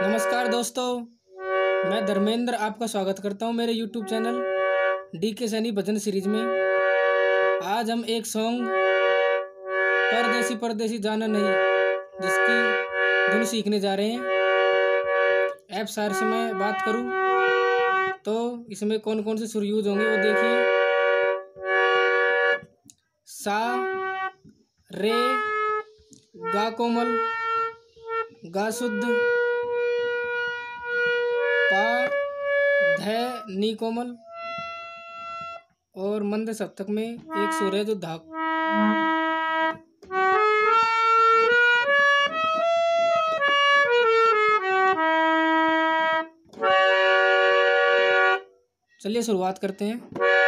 नमस्कार दोस्तों, मैं धर्मेंद्र आपका स्वागत करता हूं मेरे YouTube channel Dksaini bhajan series में। आज हम एक सॉन्ग परदेसी परदेसी जाना नहीं जिसकी धुन सीखने जा रहे हैं। ऐप सार से मैं बात करूं तो इसमें कौन कौन से सुर यूज होंगे वो देखिए। सा, रे, गा कोमल, गा शुद्ध, पा, ध, नी कोमल और मंद सप्तक में एक सुर है जो धाक। चलिए शुरुआत करते हैं।